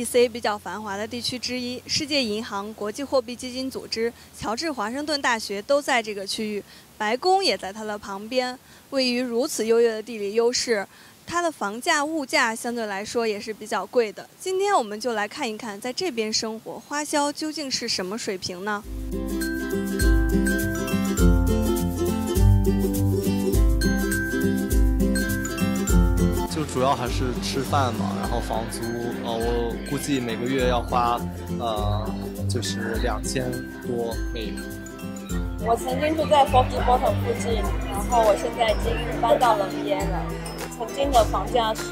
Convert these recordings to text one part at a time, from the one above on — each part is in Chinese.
DC 比较繁华的地区之一，世界银行、国际货币基金组织、乔治华盛顿大学都在这个区域，白宫也在它的旁边。位于如此优越的地理优势，它的房价、物价相对来说也是比较贵的。今天我们就来看一看，在这边生活花销究竟是什么水平呢？ 就主要还是吃饭嘛，然后房租，我估计每个月要花，就是2000多美元。 我曾经住在 Foggy Bottom 附近，然后我现在已经搬到了 Vienna了。曾经的房价是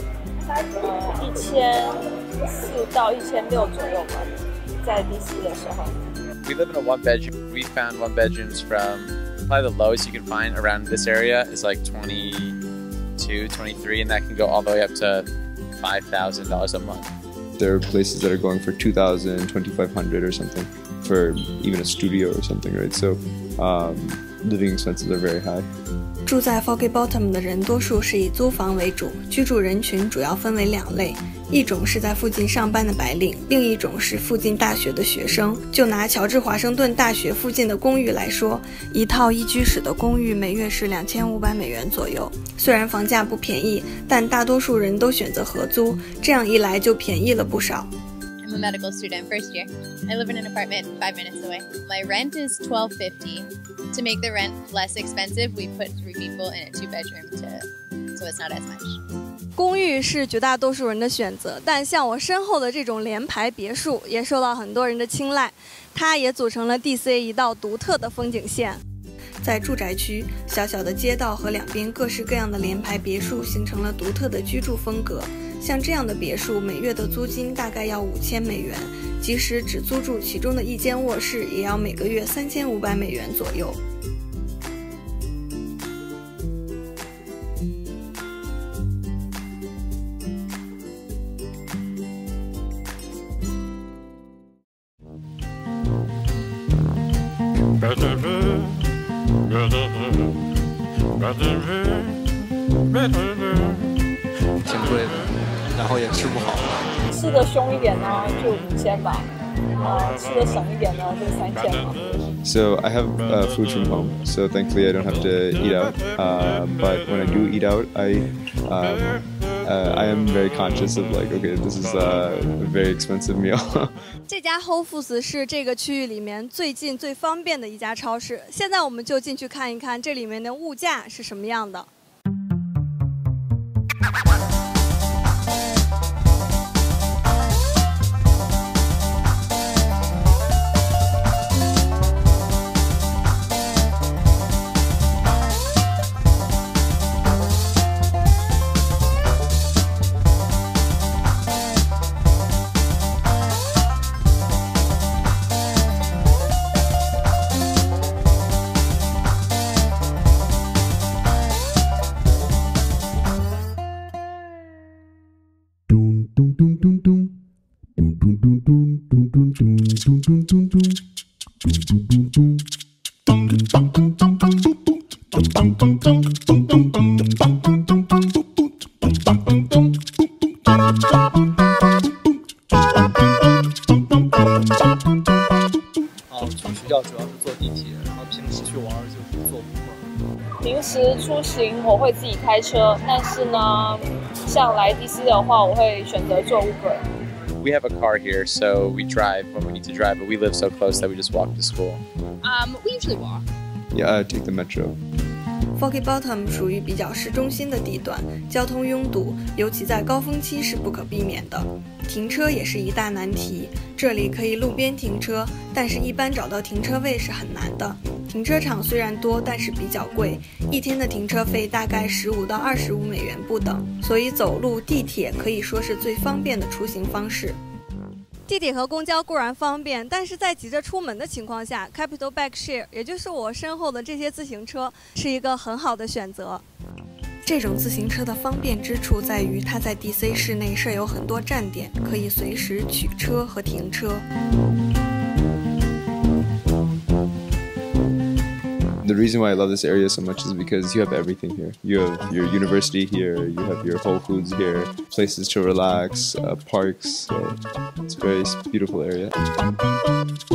1400到1600左右吧，在 DC 的时候。 We live in a one bedroom. We found one bedrooms from probably the lowest you can find around this area is like 22, 23, and that can go all the way up to $5,000 a month. There are places that are going for $2,000, $2,500 or something for even a studio or something, right? So living expenses are very high. 住在 Foggy Bottom 的人多数是以租房为主，居住人群主要分为2类，一种是在附近上班的白领，另一种是附近大学的学生。就拿乔治华盛顿大学附近的公寓来说，一套1居室的公寓每月是2500美元左右。虽然房价不便宜，但大多数人都选择合租，这样一来就便宜了不少。 I'm a medical student, first year. I live in an apartment 5 minutes away. My rent is $1,250. To make the rent less expensive, we put 3 people in a 2-bedroom so it's not as much. 公寓是绝大多数人的选择，但像我身后的这种联排别墅也受到很多人的青睐，它也组成了 DC 一道独特的风景线。在住宅区，小小的街道和两边各式各样的联排别墅形成了独特的居住风格。像这样的别墅，每月的租金大概要5000美元，即使只租住其中的一间卧室，也要每个月3500美元左右。 挺贵的，然后也吃不好。 吃的凶一点呢，就5000吧。吃的省一点呢，就3000吧。 So I have food from home, so thankfully I don't have to eat out. But when I do eat out, I am very conscious of like, okay, this is a very expensive meal. 这家 Whole Foods 是这个区域里面最近最方便的一家超市。现在我们就进去看一看这里面的物价是什么样的。 去学校主要是坐地铁，然后平时去玩就是坐Uber。 平时出行我会自己开车，但是呢，像来 DC 的话，我会选择坐 Uber。 We have a car here, so we drive when we need to drive, but we live so close that we just walk to school. We usually walk. Yeah, I take the metro. Foggy Bottom 属于比较市中心的地段，交通拥堵，尤其在高峰期是不可避免的。停车也是一大难题，这里可以路边停车，但是一般找到停车位是很难的。停车场虽然多，但是比较贵，一天的停车费大概15到25美元不等，所以走路、地铁可以说是最方便的出行方式。地铁和公交固然方便，但是在急着出门的情况下 ，Capital Bike Share， 也就是我身后的这些自行车，是一个很好的选择。这种自行车的方便之处在于，它在 DC 市内设有很多站点，可以随时取车和停车。 The reason why I love this area so much is because you have everything here. You have your university here, you have your Whole Foods here, places to relax, parks. So it's a very beautiful area.